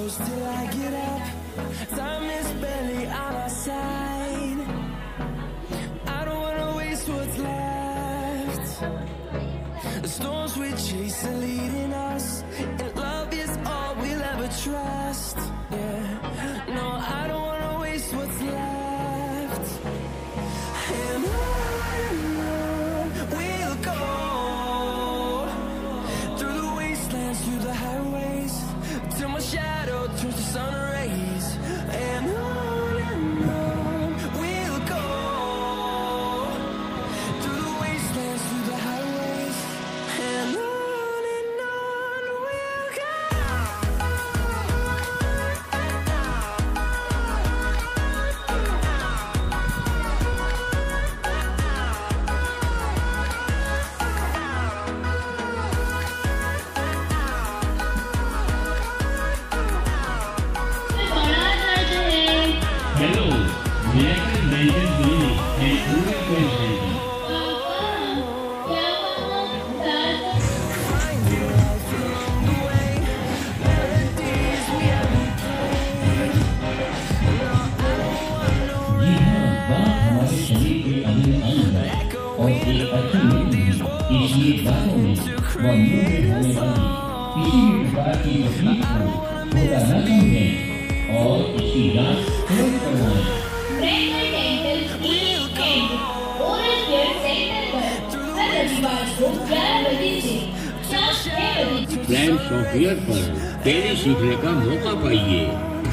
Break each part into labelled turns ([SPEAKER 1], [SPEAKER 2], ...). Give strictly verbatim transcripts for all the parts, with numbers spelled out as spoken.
[SPEAKER 1] close till I get up. Time is barely on our side. I don't wanna waste what's left. The storms we chase are leading us, and love is all we'll ever trust. Yeah, no, I don't wanna waste what's left. And on we'll go, through the wastelands, through the highways, till my shadow turns to sun rays. And on and on we'll go, through the wastelands, through the highways, and on and on we'll go.
[SPEAKER 2] Hello, Miracle Dental Clinic and Rural Dental. जी हाँ, दांत हमारे शरीर के अभिन्न अंग है और एक अच्छी नींद भी, इसलिए दांतों में व मुंह में होने वाली किसी भी प्रकार की तकलीफ को थोड़ा न समझें और इसकी जांच तुरंत करवाएं।
[SPEAKER 3] Miracle Dental Clinic and Oral Care Center पर हर रविवार को ग्यारह बजे से शाम छह बजे तक
[SPEAKER 2] प्लान सॉफ्टवेयर पर टैली सीखने का मौका पाइए।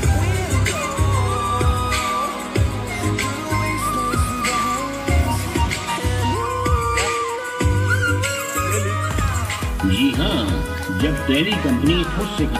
[SPEAKER 2] जी हाँ, जब टैली कंपनी खुद से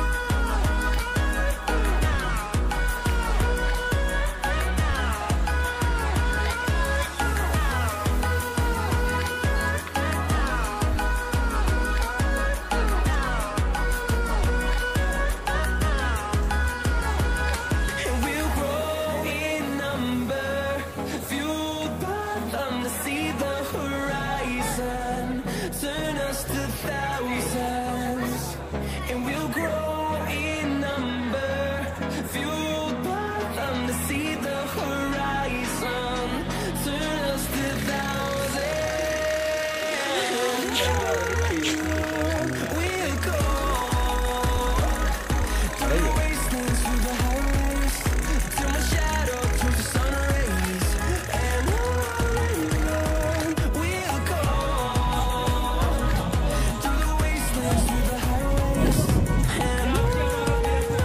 [SPEAKER 1] And we'll grow in number, fueled by them to see the horizon, turn us to thousands. And we'll grow in number, fueled by them to see the horizon, turn us to thousands. We'll go through the wastelands, through the highways, till my shadow turns to sun rays. And on and on we'll go, through the wastelands, through the highways, and on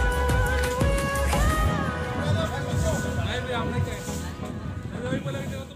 [SPEAKER 1] and on we'll go.